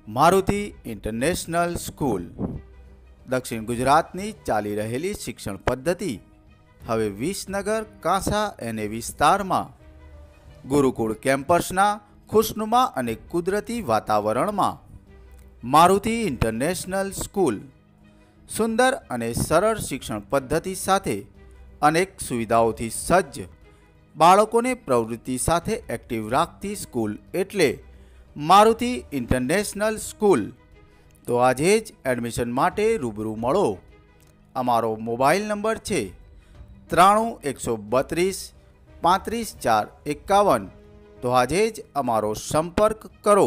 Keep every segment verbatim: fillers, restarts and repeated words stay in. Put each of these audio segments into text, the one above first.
Maruti international school દક્ષિણ ગુજરાતની ચાલી રહેલી શિક્ષણ પદ્ધતિ હવે વિસનગર કાંસા એને વિસ્તારમાં ગુરુકુળ કેમ્પસના ખુશનુમા અને કુદરતી વાતાવરણમાં મારુતિ ઇન્ટરનેશનલ સ્કૂલ સુંદર અને સરળ શિક્ષણ પદ્ધતિ સાથે અનેક સુવિધાઓથી સજ્જ બાળકોને પ્રવૃત્તિ સાથે એક્ટિવ રાખતી સ્કૂલ એટલે મારુતિ ઇન્ટરનેશનલ સ્કૂલ। તો આજે જ એડમિશન માટે રૂબરૂ મળો। અમારો મોબાઈલ નંબર છે ત્રાણું એકસો બત્રીસ પાંત્રીસ ચાર એકાવન। તો આજે જ અમારો સંપર્ક કરો।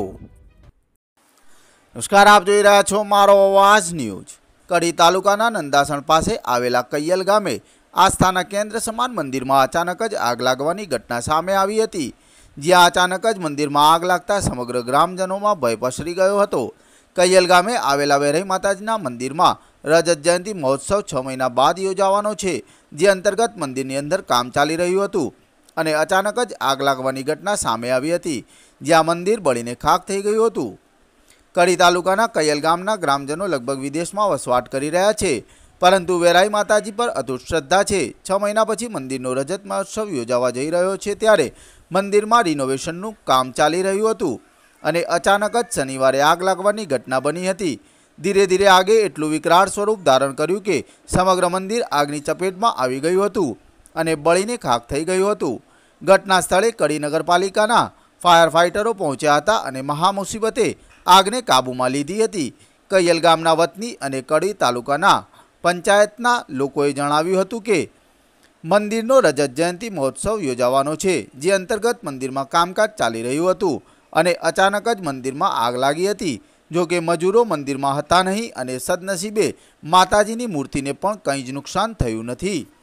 નમસ્કાર, આપ જોઈ રહ્યા છો મારો અવાજ ન્યૂઝ। કડી તાલુકાના નંદાસણ પાસે આવેલા કૈયલ ગામે આસ્થાના કેન્દ્ર સમાન મંદિરમાં અચાનક જ આગ લાગવાની ઘટના સામે આવી હતી, જ્યાં અચાનક જ મંદિરમાં આગ લાગતા સમગ્ર ગ્રામજનોમાં ભય પસરી ગયો હતો। કૈયલ ગામે આવેલા વેરાઈ માતાજીના મંદિરમાં રજત જયંતિ મહોત્સવ છ મહિના બાદ યોજાવાનો છે, જે અંતર્ગત મંદિરની અંદર કામ ચાલી રહ્યું હતું અને અચાનક જ આગ લાગવાની ઘટના સામે આવી હતી, જ્યાં મંદિર બળીને ખાખ થઈ ગયું હતું। કડી તાલુકાના કૈયલ ગામના ગ્રામજનો લગભગ વિદેશમાં વસવાટ કરી રહ્યા છે, પરંતુ વેરાઈ માતાજી પર અતૂટ શ્રદ્ધા છે। છ મહિના પછી મંદિરનો રજત મહોત્સવ યોજાવા જઈ રહ્યો છે, ત્યારે મંદિરમાં રિનોવેશનનું કામ ચાલી રહ્યું હતું અને અચાનક જ શનિવારે આગ લાગવાની ઘટના બની હતી। ધીરે ધીરે આગે એટલું વિકરાળ સ્વરૂપ ધારણ કર્યું કે સમગ્ર મંદિર આગની ચપેટમાં આવી ગયું હતું અને બળીને ખાખ થઈ ગયું હતું। ઘટના સ્થળે કડી નગરપાલિકાના ફાયર ફાઇટરો પહોંચ્યા હતા અને મહામુસીબતે આગને કાબૂમાં લીધી હતી। કૈયલ ગામના વતની અને કડી તાલુકાના પંચાયતના લોકોએ જણાવ્યું હતું કે મંદિરનો રજત જયંતિ મહોત્સવ યોજાવાનો છે, જે અંતર્ગત મંદિરમાં કામકાજ ચાલી રહ્યું હતું અને અચાનક જ મંદિરમાં આગ લાગી હતી। જો કે મજૂરો મંદિરમાં હતા નહીં અને સદનસીબે માતાજીની મૂર્તિને પણ કંઈ જ નુકસાન થયું નથી।